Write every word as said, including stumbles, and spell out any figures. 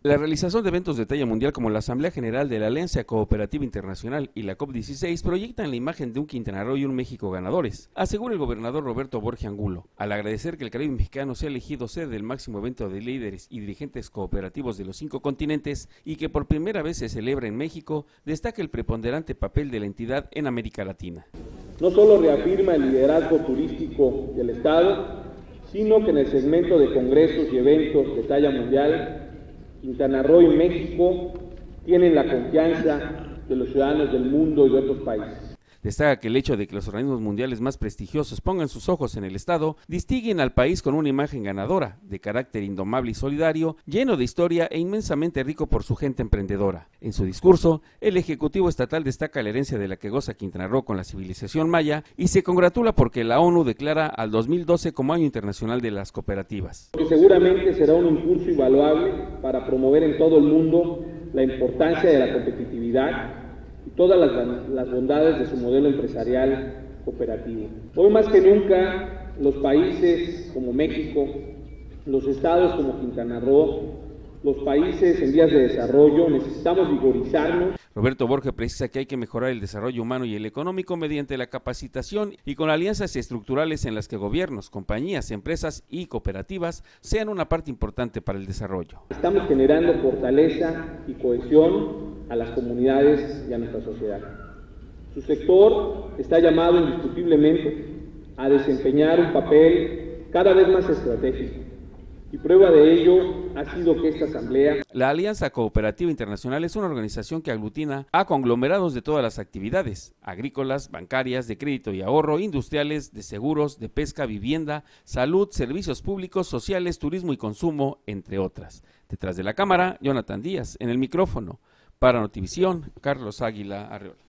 La realización de eventos de talla mundial como la Asamblea General de la Alianza Cooperativa Internacional y la COP dieciséis proyectan la imagen de un Quintana Roo y un México ganadores, asegura el gobernador Roberto Borge Angulo, al agradecer que el Caribe mexicano sea elegido sede del máximo evento de líderes y dirigentes cooperativos de los cinco continentes y que por primera vez se celebra en México, destaca el preponderante papel de la entidad en América Latina. No solo reafirma el liderazgo turístico del Estado, sino que en el segmento de congresos y eventos de talla mundial, Quintana Roo y México tienen la confianza de los ciudadanos del mundo y de otros países. Destaca que el hecho de que los organismos mundiales más prestigiosos pongan sus ojos en el Estado distinguen al país con una imagen ganadora, de carácter indomable y solidario, lleno de historia e inmensamente rico por su gente emprendedora. En su discurso, el Ejecutivo Estatal destaca la herencia de la que goza Quintana Roo con la civilización maya y se congratula porque la ONU declara al dos mil doce como Año Internacional de las Cooperativas. Que seguramente será un impulso invaluable para promover en todo el mundo la importancia de la competitividad y todas las, las bondades de su modelo empresarial cooperativo. Hoy más que nunca, los países como México, los estados como Quintana Roo, los países en vías de desarrollo, necesitamos vigorizarnos. Roberto Borge precisa que hay que mejorar el desarrollo humano y el económico mediante la capacitación y con alianzas estructurales en las que gobiernos, compañías, empresas y cooperativas sean una parte importante para el desarrollo. Estamos generando fortaleza y cohesión a las comunidades y a nuestra sociedad. Su sector está llamado indiscutiblemente a desempeñar un papel cada vez más estratégico. Y prueba de ello ha sido que esta asamblea... La Alianza Cooperativa Internacional es una organización que aglutina a conglomerados de todas las actividades, agrícolas, bancarias, de crédito y ahorro, industriales, de seguros, de pesca, vivienda, salud, servicios públicos, sociales, turismo y consumo, entre otras. Detrás de la cámara, Jonathan Díaz, en el micrófono. Para Notivisión, Carlos Águila Arreola.